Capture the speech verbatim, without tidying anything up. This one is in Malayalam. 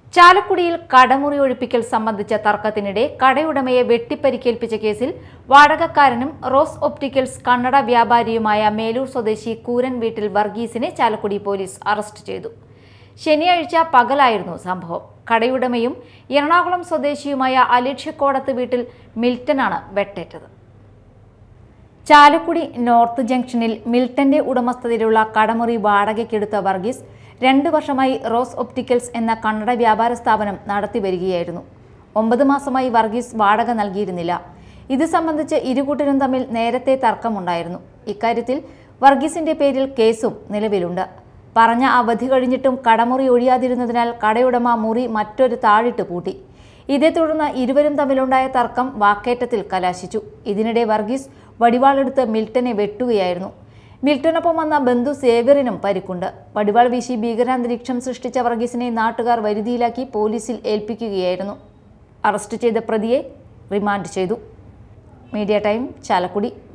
ചാലക്കുടിയിൽ കടമുറി ഒഴിപ്പിക്കൽ സംബന്ധിച്ച തർക്കത്തിനിടെ കടയുടമയെ വെട്ടിപ്പരിക്കേൽപ്പിച്ച കേസിൽ വാടകക്കാരനും റോസ് ഒപ്റ്റിക്കൽസ് കണ്ണട വ്യാപാരിയുമായ മേലൂർ സ്വദേശി കൂരൻ വീട്ടിൽ വർഗീസിനെ ചാലക്കുടി പോലീസ് അറസ്റ്റ് ചെയ്തു. ശനിയാഴ്ച പകലായിരുന്നു സംഭവം. കടയുടമയും എറണാകുളം സ്വദേശിയുമായ അലക്ഷ്യക്കോടത്ത് വീട്ടിൽ മിൽട്ടനാണ് വെട്ടേറ്റത്. ചാലക്കുടി നോർത്ത് ജംഗ്ഷനിൽ മിൽട്ടന്റെ ഉടമസ്ഥതയിലുള്ള കടമുറി വാടകയ്ക്കെടുത്ത വർഗീസ് രണ്ടു വർഷമായി റോസ് ഒപ്റ്റിക്കൽസ് എന്ന കണ്ണട വ്യാപാര സ്ഥാപനം നടത്തിവരികയായിരുന്നു. ഒമ്പത് മാസമായി വർഗീസ് വാടക നൽകിയിരുന്നില്ല. ഇത് സംബന്ധിച്ച് ഇരുകൂട്ടരും തമ്മിൽ നേരത്തെ തർക്കമുണ്ടായിരുന്നു. ഇക്കാര്യത്തിൽ വർഗീസിന്റെ പേരിൽ കേസും നിലവിലുണ്ട്. പറഞ്ഞ അവധി കഴിഞ്ഞിട്ടും കടമുറി ഒഴിയാതിരുന്നതിനാൽ കടയുടമ മുറി മറ്റൊരു താഴിട്ട് പൂട്ടി. ഇതേ തുടർന്ന് ഇരുവരും തമ്മിലുണ്ടായ തർക്കം വാക്കേറ്റത്തിൽ കലാശിച്ചു. ഇതിനിടെ വർഗീസ് വടിവാളെടുത്ത് മിൽട്ടനെ വെട്ടുകയായിരുന്നു. മിൽട്ടനൊപ്പം വന്ന ബന്ധു സേവ്യറിനും പരിക്കുണ്ട്. വടിവാൾ വീശി ഭീകരാന്തരീക്ഷം സൃഷ്ടിച്ച വർഗീസിനെ നാട്ടുകാർ വരുതിയിലാക്കി പോലീസിൽ ഏൽപ്പിക്കുകയായിരുന്നു. അറസ്റ്റ് ചെയ്ത പ്രതിയെ റിമാൻഡ് ചെയ്തു. Media time, Chalakudy.